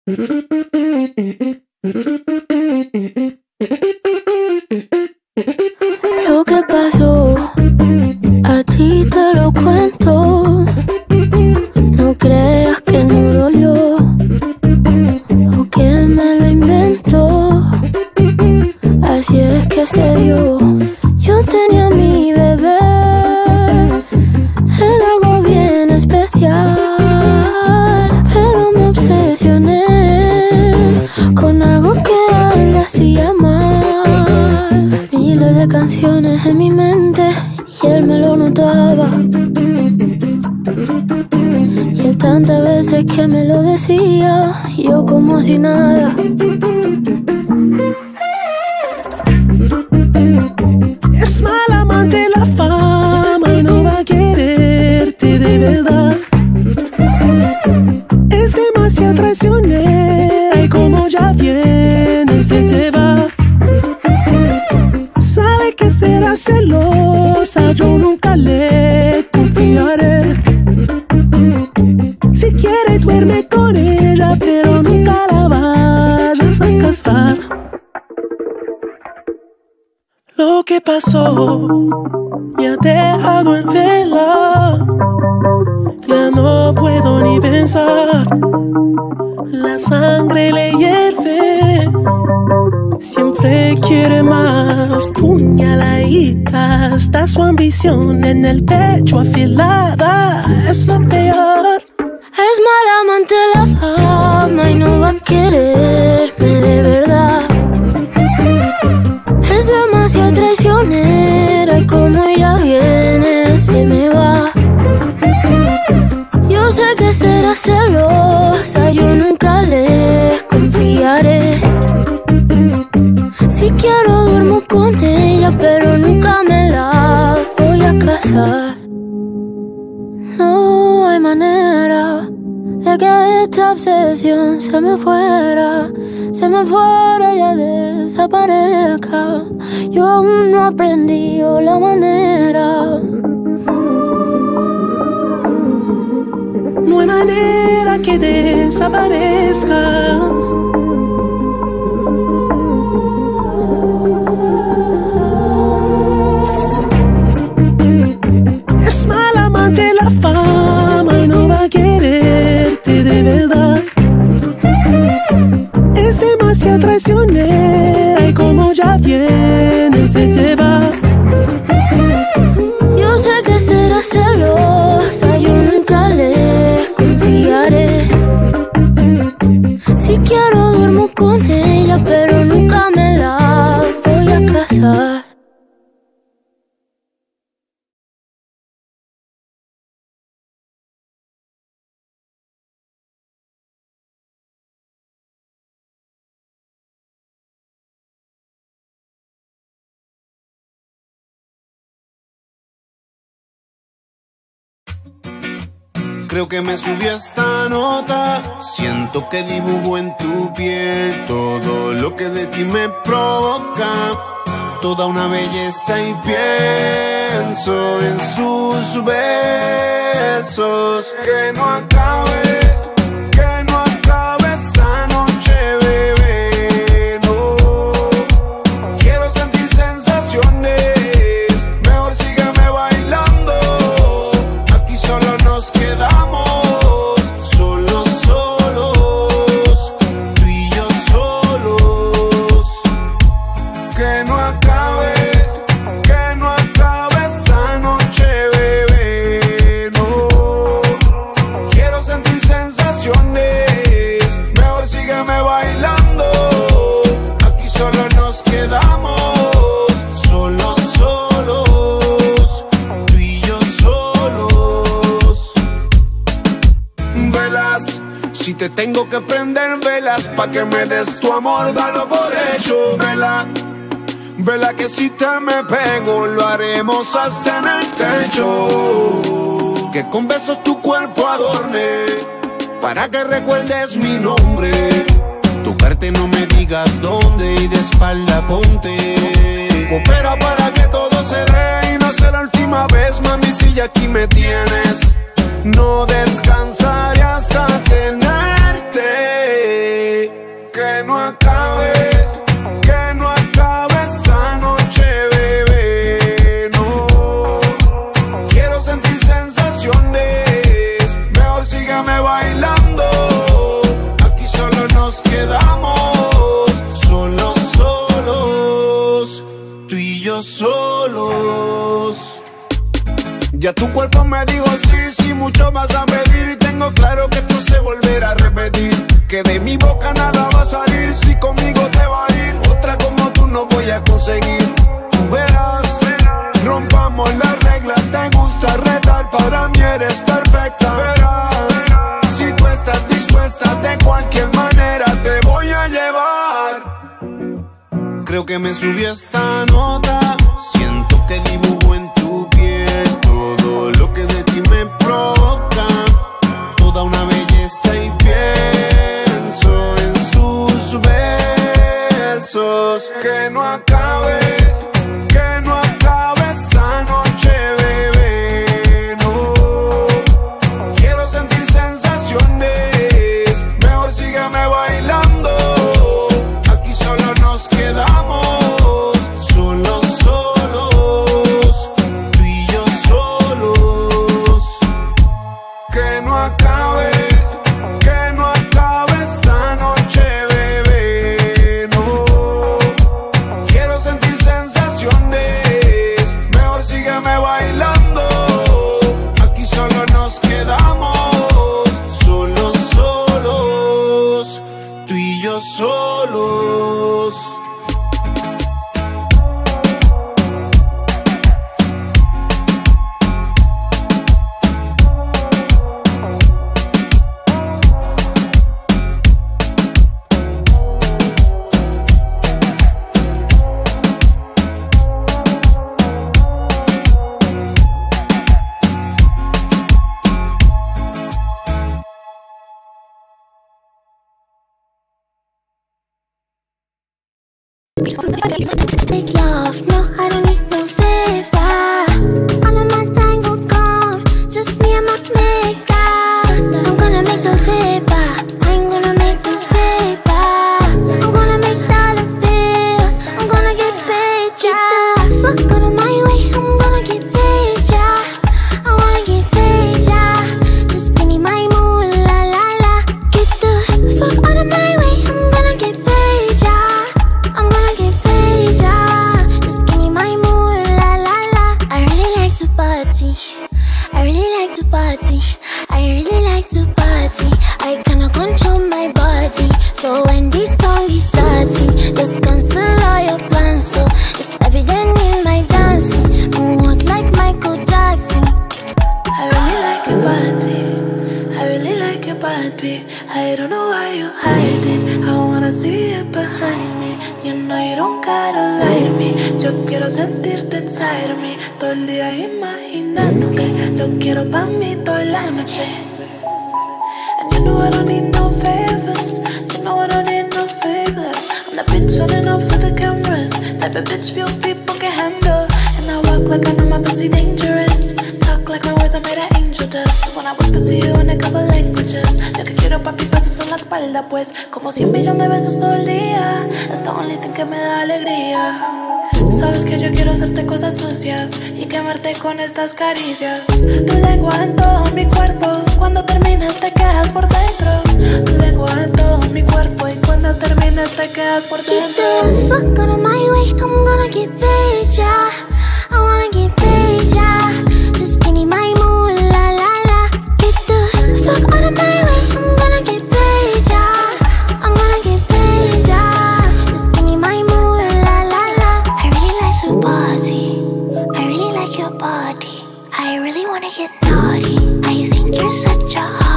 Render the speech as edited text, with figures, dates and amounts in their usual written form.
Lo que pasó, a ti te lo cuento. No creas que no dolió o que me lo inventó. Así es que se dio. Yo tenía a mi bebé, era algo bien especial, pero me obsesioné con algo que a él le hacía mal. Miles de canciones en mi mente y él me lo notaba. Y él tantas veces que me lo decía, yo como si nada. Es mal amante la fama y no va a quererte de verdad. Es demasiado traicionera y como ya viene se te va. Sabe que será celosa, yo nunca le confiaré. Si quiere duerme con ella, pero nunca la vayas a casar. Lo que pasó me ha dejado en vela. Ya no puedo ni pensar. La sangre le hierve. Siempre quiere más. Puñaladita. Está su ambición en el pecho afilada. Es lo peor. Es mala amante la fama y no va a quererme de verdad. Es demasiado traicionera y como ella viene se me va. Yo sé que será celosa, yo nunca le confiaré. Si quiero duermo con ella, pero nunca me la voy a casar. No hay manera de que esta obsesión se me fuera y ya desaparezca. Yo aún no he aprendido la manera. No hay manera que desaparezca. Es mal amante la fama y no va a quererte de verdad. Es demasiado traicionera y como ya viene se te va. Yo sé que será celosa, yo nunca le confiaré. Si quiero duermo con ella, pero nunca me la voy a casar. Creo que me subió esta nota. Siento que dibujo en tu piel todo lo que de ti me provoca. Toda una belleza y pienso en sus besos. Que no acabe esta noche, bebé, no. Quiero sentir sensaciones. Mejor sígueme bailando. Aquí solo nos quedamos. Si te tengo que prender velas pa' que me des tu amor, dalo por hecho, vela. Vela que si te me pego lo haremos hasta en el techo. Que con besos tu cuerpo adorne para que recuerdes mi nombre. Tocarte no me digas dónde y de espalda ponte. Coopera para que todo se dé y no sea la última vez, mami, si ya aquí me tienes. No descansaré hasta tenerte. no acabe esta noche, bebé, no. Quiero sentir sensaciones, mejor sígueme bailando. Aquí solo nos quedamos, solos, tú y yo solos. Ya tu cuerpo me dijo sí, mucho vas a pedir. Y tengo claro que esto se volverá a repetir, que de mi boca nada va a salir. Si conmigo te va a ir, otra como tú no voy a conseguir. Tú verás, rompamos las reglas. Te gusta retar, para mí eres perfecta. Verás, si tú estás dispuesta, de cualquier manera te voy a llevar. Creo que me subió esta nota, siento que dibujo en tu piel todo lo que de ti me provoca, toda una belleza, y pienso en sus besos. Que no acabe esta noche, bebé, no. Quiero sentir sensaciones, mejor sígueme bailando. Aquí solo nos quedamos, solos, tú y yo solos. Que no acabe esta noche, bebé, no. Quiero sentir sensaciones, mejor sígueme bailando. Aquí solo nos quedamos, solos, tú y yo solos. Make love, no, I don't need no favor. All of my time will gone, just me and my makeup. I'm gonna make the paper, I'm gonna make the paper. I'm gonna make dollar bills, I'm gonna get paid, yeah. Fuck out of my way, I'm gonna get paid, yeah. I wanna get paid, yeah. Just give me my mood, la la la. Get the fuck out of my way, I'm gonna get paid, yeah. I'm gonna get paid, yeah. Just give me my mood, la la la. I really like to party, I really like to party, I really like to party. I cannot control my body, so when this song is starting, just cancel all your plans. So it's evident in my dancing, moonwalk like Michael Jackson. I really like your body, I really like your body. I don't know why you hide it, I wanna see it behind me. You know you don't gotta lie to me. Yo quiero sentirte inside of me, todo el día imaginándote. Lo quiero pa' mí toda la noche. And you know I don't need no favors, you know I don't need no favors. I'm the bitch running off for the cameras, type of bitch few people can handle. And I walk like I know my pussy dangerous, talk like my words are made of angel dust. When I whisper to you in a couple languages, lo que quiero pa' mis besos en la espalda, pues como 100 millones de besos todo el día. It's the only thing que me da alegría. Sabes que yo quiero hacerte cosas sucias y quemarte con estas caricias. Tu lengua en todo mi cuerpo, cuando terminas te quedas por dentro. Tu lengua en todo mi cuerpo y cuando terminas te quedas por Get dentro. the fuck out of my way, I'm gonna get paid, yeah. I wanna get paid, yeah. Just give me my mood, la la la. Get the fuck out of my way, I'm gonna get paid, yeah. I'm gonna get paid, yeah. Just give me my mood, la la la. I really like to party, I really like your body, I really wanna get naughty. I think you're such a hot